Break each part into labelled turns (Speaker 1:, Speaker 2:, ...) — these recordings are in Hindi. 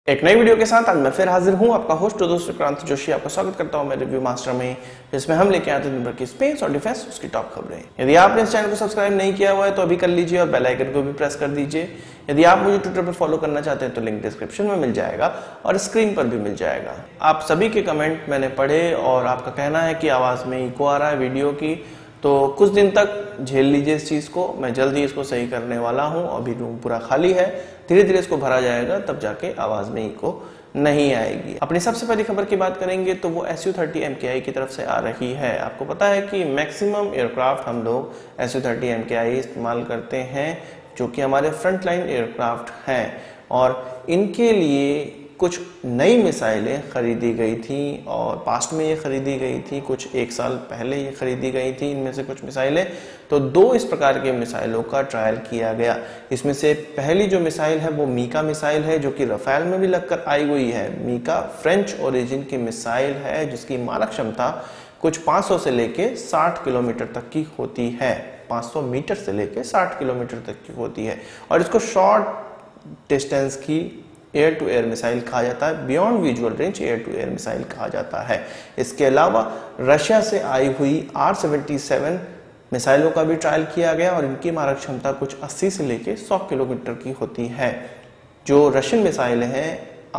Speaker 1: एक नई वीडियो के साथ आज मैं फिर हाजिर हूं। आपका होस्ट दोस्त विक्रांत जोशी आपका स्वागत करता हूं मेरे रिव्यू मास्टर में, जिसमें हम लेके आते हैं दिन भर की स्पेस और डिफेंस उसकी टॉप खबरें। यदि आपने इस चैनल को सब्सक्राइब नहीं किया हुआ है तो अभी कर लीजिए और बेल आइकन को भी प्रेस कर दीजिए। यदि आप मुझे ट्विटर पर फॉलो करना चाहते हैं तो लिंक डिस्क्रिप्शन में मिल जाएगा और स्क्रीन पर भी मिल जाएगा। आप सभी के कमेंट मैंने पढ़े और आपका कहना है कि आवाज में इको आ रहा है वीडियो की, तो कुछ दिन तक झेल लीजिए इस चीज को। मैं जल्दी इसको सही करने वाला हूं। अभी रूम पूरा खाली है, धीरे धीरे इसको भरा जाएगा, तब जाके आवाज में इको नहीं आएगी। अपनी सबसे पहली खबर की बात करेंगे तो वो Su-30 MKI की तरफ से आ रही है। आपको पता है कि मैक्सिमम एयरक्राफ्ट हम लोग Su-30 MKI इस्तेमाल करते हैं, जो कि हमारे फ्रंट लाइन एयरक्राफ्ट हैं, और इनके लिए कुछ नई मिसाइलें खरीदी गई थी और पास्ट में ये खरीदी गई थी, कुछ एक साल पहले ये खरीदी गई थी। इनमें से कुछ मिसाइलें, तो दो इस प्रकार के मिसाइलों का ट्रायल किया गया। इसमें से पहली जो मिसाइल है वो मीका मिसाइल है, जो कि रफेल में भी लगकर आई हुई है। मीका फ्रेंच ओरिजिन की मिसाइल है, जिसकी मारक क्षमता कुछ 500 से लेके 60 किलोमीटर तक की होती है। 500 मीटर से लेके 60 किलोमीटर तक की होती है, और इसको शॉर्ट डिस्टेंस की एयर टू एयर मिसाइल कहा जाता है। Beyond visual range air to air missile कहा जाता है। इसके अलावा रशिया से आई हुई R-77 मिसाइलों का भी ट्रायल किया गया, और इनकी मारक क्षमता कुछ 80 से लेके 100 किलोमीटर की होती है। जो रशियन मिसाइलें हैं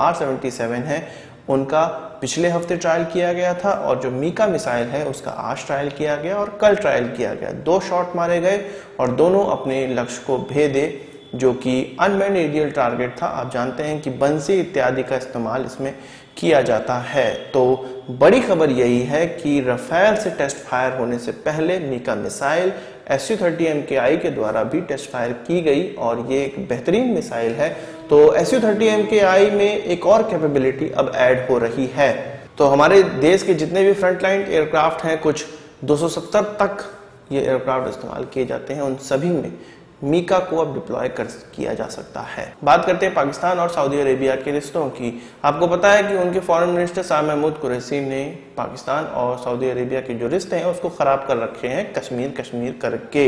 Speaker 1: R-77 है, उनका पिछले हफ्ते ट्रायल किया गया था, और जो मीका मिसाइल है उसका आज ट्रायल किया गया और कल ट्रायल किया गया। 2 शॉट मारे गए और दोनों अपने लक्ष्य को भेदे, जो कि अनमैन्ड एरियल टारगेट था। आप जानते हैं कि बंसी इत्यादि का इस्तेमाल इसमें किया जाता है। तो बड़ी खबर यही है कि रफेल से टेस्ट फायर होने से पहले मीका मिसाइल Su-30 MKI के द्वारा भी टेस्ट फायर की गई, और ये एक बेहतरीन मिसाइल है। तो Su-30 MKI में एक और कैपेबिलिटी अब ऐड हो रही है। तो हमारे देश के जितने भी फ्रंटलाइन एयरक्राफ्ट हैं, कुछ 270 तक ये एयरक्राफ्ट इस्तेमाल किए जाते हैं, उन सभी में मीका को अब डिप्लॉय किया जा सकता है। बात करते हैं पाकिस्तान और सऊदी अरेबिया के रिश्तों की। आपको पता है कि उनके फॉरेन मिनिस्टर शाह महमूद कुरैशी ने पाकिस्तान और सऊदी अरेबिया के जो रिश्ते हैं उसको खराब कर रखे हैं, कश्मीर करके।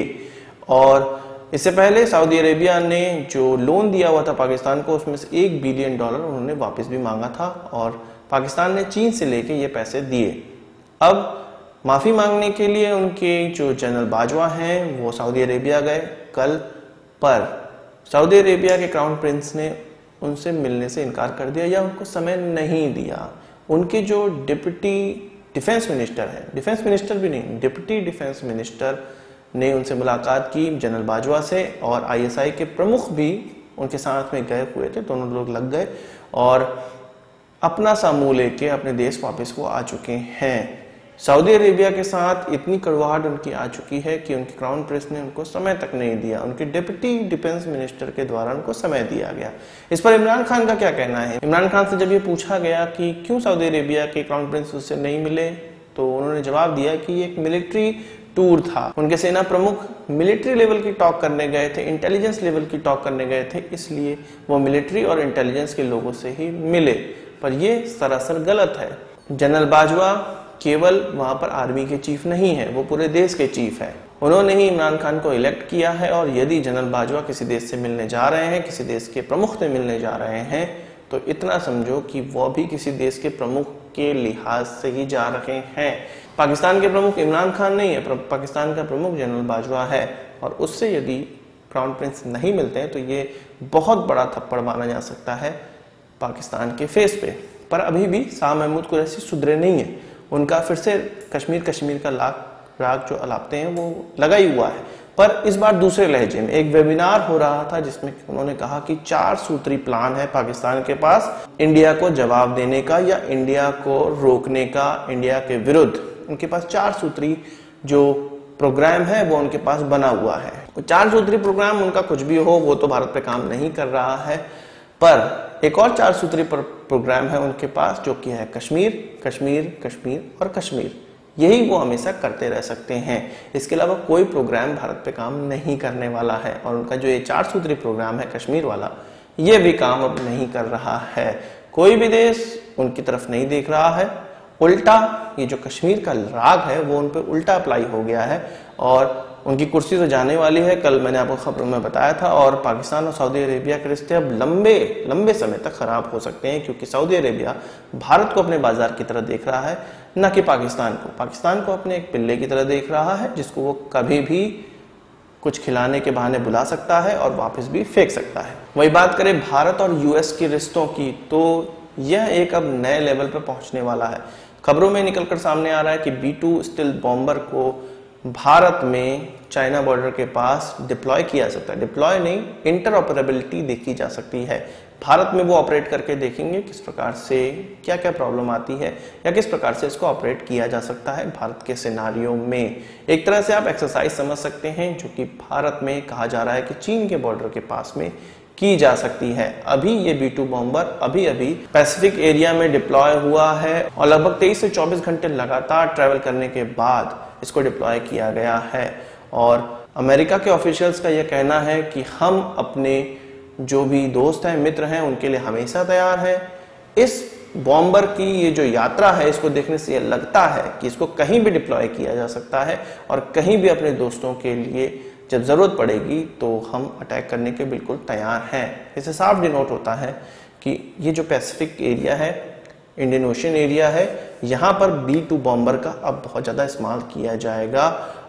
Speaker 1: और इससे पहले सऊदी अरेबिया ने जो लोन दिया हुआ था पाकिस्तान को, उसमें से $1 बिलियन उन्होंने वापस भी मांगा था, और पाकिस्तान ने चीन से लेके ये पैसे दिए। अब माफी मांगने के लिए उनके जो जनरल बाजवा हैं वो सऊदी अरेबिया गए कल, पर सऊदी अरेबिया के क्राउन प्रिंस ने उनसे मिलने से इनकार कर दिया या उनको समय नहीं दिया। उनके जो डिप्टी डिफेंस मिनिस्टर है, डिफेंस मिनिस्टर भी नहीं, डिप्टी डिफेंस मिनिस्टर ने उनसे मुलाकात की जनरल बाजवा से, और ISI के प्रमुख भी उनके साथ में गए हुए थे। दोनों लोग लग गए और अपना सा मुंह लेके अपने देश वापस वो आ चुके हैं। सऊदी अरेबिया के साथ इतनी कड़वाहट उनकी आ चुकी है कि उनके क्राउन प्रिंस ने उनको समय तक नहीं दिया, उनके डिप्टी डिफेंस मिनिस्टर के द्वारा उनको समय दिया गया। इस पर इमरान खान का क्या कहना है? इमरान खान से जब ये पूछा गया कि क्यों सऊदी अरेबिया के क्राउन प्रिंस उससे नहीं मिले, तो उन्होंने जवाब दिया कि ये एक मिलिट्री टूर था। उनके सेना प्रमुख मिलिट्री लेवल की टॉक करने गए थे, इंटेलिजेंस लेवल की टॉक करने गए थे, इसलिए वो मिलिट्री और इंटेलिजेंस के लोगों से ही मिले। पर ये सरासर गलत है। जनरल बाजवा केवल वहां पर आर्मी के चीफ नहीं है, वो पूरे देश के चीफ है। उन्होंने ही इमरान खान को इलेक्ट किया है, और यदि जनरल बाजवा किसी देश से मिलने जा रहे हैं, किसी देश के प्रमुख से मिलने जा रहे हैं, तो इतना समझो कि वो भी किसी देश के प्रमुख के लिहाज से ही जा रहे हैं। पाकिस्तान के प्रमुख इमरान खान नहीं है, पाकिस्तान का प्रमुख जनरल बाजवा है, और उससे यदि क्राउन प्रिंस नहीं मिलते हैं तो ये बहुत बड़ा थप्पड़ माना जा सकता है पाकिस्तान के फेस पे। पर अभी भी शाह महमूद कुरैशी सुधरे नहीं है। उनका फिर से कश्मीर का राग जो अलापते हैं वो लगा ही हुआ है, पर इस बार दूसरे लहजे में। एक वेबिनार हो रहा था जिसमें उन्होंने कहा कि 4 सूत्री प्लान है पाकिस्तान के पास इंडिया को जवाब देने का या इंडिया को रोकने का। इंडिया के विरुद्ध उनके पास 4 सूत्री जो प्रोग्राम है वो उनके पास बना हुआ है। 4 सूत्री प्रोग्राम उनका कुछ भी हो, वो तो भारत पे काम नहीं कर रहा है, पर एक और 4 सूत्री प्रोग्राम है उनके पास, जो कि है कश्मीर और कश्मीर। यही वो हमेशा करते रह सकते हैं। इसके अलावा कोई प्रोग्राम भारत पे काम नहीं करने वाला है, और उनका जो ये 4 सूत्री प्रोग्राम है कश्मीर वाला, ये भी काम अब नहीं कर रहा है। कोई भी देश उनकी तरफ नहीं देख रहा है। उल्टा ये जो कश्मीर का राग है वो उन पे उल्टा अप्लाई हो गया है, और उनकी कुर्सी तो जाने वाली है, कल मैंने आपको खबरों में बताया था। और पाकिस्तान और सऊदी अरेबिया के रिश्ते अब लंबे समय तक खराब हो सकते हैं, क्योंकि सऊदी अरेबिया भारत को अपने बाजार की तरह देख रहा है, न कि पाकिस्तान को अपने एक पिल्ले की तरह देख रहा है, जिसको वो कभी भी कुछ खिलाने के बहाने बुला सकता है और वापस भी फेंक सकता है। वही बात करें भारत और यूएस के रिश्तों की, तो यह एक अब नए लेवल पर पहुंचने वाला है। खबरों में निकलकर सामने आ रहा है कि B-2 स्टील्थ बॉम्बर को भारत में चाइना बॉर्डर के पास डिप्लॉय किया सकता है। डिप्लॉय नहीं, इंटरऑपरेबिलिटी देखी जा सकती है। भारत में वो ऑपरेट करके देखेंगे किस प्रकार से क्या क्या प्रॉब्लम आती है या किस प्रकार से इसको ऑपरेट किया जा सकता है भारत के सिनारियो में। एक तरह से आप एक्सरसाइज समझ सकते हैं, जो कि भारत में कहा जा रहा है कि चीन के बॉर्डर के पास में की जा सकती है। अभी ये B-2 बॉम्बर अभी पैसिफिक एरिया में डिप्लॉय हुआ है और लगभग 23 से 24 घंटे लगातार ट्रैवल करने के बाद इसको डिप्लॉय किया गया है। और अमेरिका के ऑफिशियल्स का यह कहना है कि हम अपने जो भी दोस्त हैं, मित्र हैं, उनके लिए हमेशा तैयार हैं। इस बॉम्बर की ये जो यात्रा है, इसको देखने से ये लगता है कि इसको कहीं भी डिप्लॉय किया जा सकता है और कहीं भी अपने दोस्तों के लिए जब जरूरत पड़ेगी तो हम अटैक करने के बिल्कुल तैयार हैं। इससे साफ डिनोट होता है कि ये जो पैसिफिक एरिया है, इंडियन ओशन एरिया है, यहाँ पर B-2 बॉम्बर का अब बहुत ज़्यादा इस्तेमाल किया जाएगा।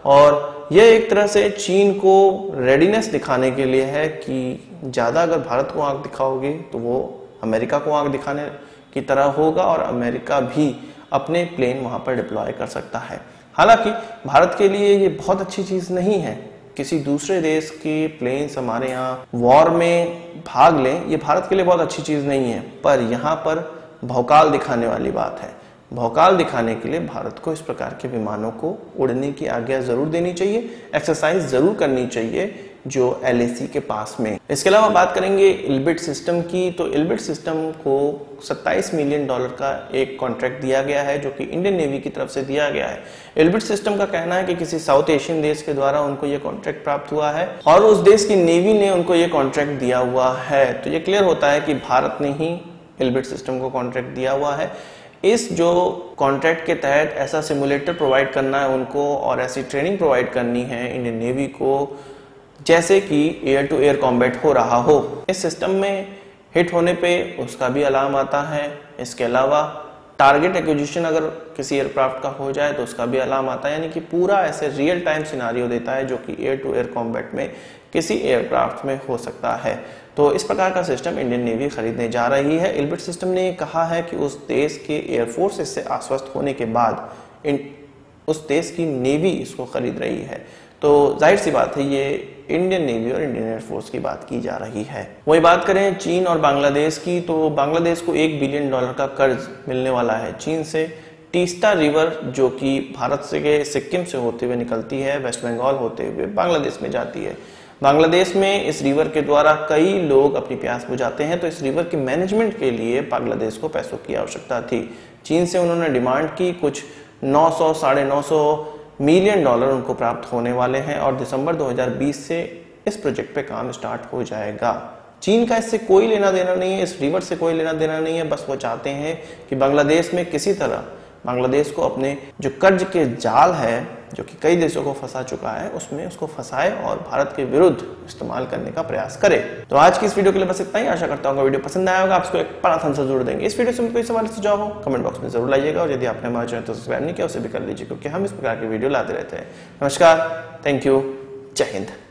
Speaker 1: और यह एक तरह से चीन को रेडीनेस दिखाने के लिए है कि ज़्यादा अगर भारत को आंख दिखाओगे तो वो अमेरिका को आंख दिखाने की तरह होगा और अमेरिका भी अपने प्लेन वहाँ पर डिप्लॉय कर सकता है। हालांकि भारत के लिए ये बहुत अच्छी चीज़ नहीं है, किसी दूसरे देश के प्लेन्स हमारे यहाँ वॉर में भाग लें, ये भारत के लिए बहुत अच्छी चीज़ नहीं है। पर यहाँ पर भौकाल दिखाने वाली बात है। भौकाल दिखाने के लिए भारत को इस प्रकार के विमानों को उड़ने की आज्ञा जरूर देनी चाहिए, एक्सरसाइज जरूर करनी चाहिए जो LAC के पास में। इसके अलावा बात करेंगे इल्बिट सिस्टम की, तो इल्बिट सिस्टम को $27 मिलियन का एक कॉन्ट्रैक्ट दिया गया है, जो कि इंडियन नेवी की तरफ से दिया गया है। इल्बिट सिस्टम का कहना है कि किसी साउथ एशियन देश के द्वारा उनको ये कॉन्ट्रैक्ट प्राप्त हुआ है और उस देश की नेवी ने उनको ये कॉन्ट्रैक्ट दिया हुआ है। तो ये क्लियर होता है कि भारत ने ही इल्बिट सिस्टम को कॉन्ट्रैक्ट दिया हुआ है। इस जो कॉन्ट्रैक्ट के तहत ऐसा सिमुलेटर प्रोवाइड करना है उनको और ऐसी ट्रेनिंग प्रोवाइड करनी है इंडियन नेवी को, जैसे कि एयर टू एयर कॉम्बैट हो रहा हो। इस सिस्टम में हिट होने पे उसका भी अलार्म आता है। इसके अलावा टारगेट एक्विजिशन अगर किसी एयरक्राफ्ट का हो जाए तो उसका भी अलार्म आता है, यानी कि पूरा ऐसे रियल टाइम सिनारियो देता है जो कि एयर टू एयर कॉम्बैट में किसी एयरक्राफ्ट में हो सकता है। तो इस प्रकार का सिस्टम इंडियन नेवी खरीदने जा रही है। इल्बिट सिस्टम ने कहा है कि उस देश के एयरफोर्स इससे आश्वस्त होने के बाद उस देश की नेवी इसको खरीद रही है। तो जाहिर सी बात है ये इंडियन नेवी और इंडियन एयरफोर्स की बात की जा रही है। वही बात करें चीन और बांग्लादेश की, तो बांग्लादेश को $1 बिलियन का कर्ज मिलने वाला है चीन से। तीस्ता रिवर जो कि भारत से सिक्किम से होते हुए निकलती है, वेस्ट बंगाल होते हुए बांग्लादेश में जाती है। बांग्लादेश में इस रिवर के द्वारा कई लोग अपनी प्यास बुझाते हैं, तो इस रिवर के मैनेजमेंट के लिए बांग्लादेश को पैसों की आवश्यकता थी। चीन से उन्होंने डिमांड की, कुछ 900 साढ़े 900 मिलियन डॉलर उनको प्राप्त होने वाले हैं और दिसंबर 2020 से इस प्रोजेक्ट पे काम स्टार्ट हो जाएगा। चीन का इससे कोई लेना देना नहीं है, इस रिवर से कोई लेना देना नहीं है। बस वो चाहते हैं कि बांग्लादेश में किसी तरह बांग्लादेश को अपने जो कर्ज के जाल है जो कि कई देशों को फंसा चुका है उसमें उसको फंसाए और भारत के विरुद्ध इस्तेमाल करने का प्रयास करे। तो आज की इस वीडियो के लिए बस इतना ही। आशा करता हूँ वीडियो पसंद आया होगा, आपको एक बड़ा थम्स अप जरूर देंगे। इस वीडियो से कोई सवाल सुझाव हो कमेंट बॉक्स में जरूर लाइएगा और यदि आपने हमारे चैनल को सब्सक्राइब नहीं किया उसे भी कर लीजिए, क्योंकि हम इस प्रकार की वीडियो लाते रहते हैं। नमस्कार, थैंक यू, जय हिंद।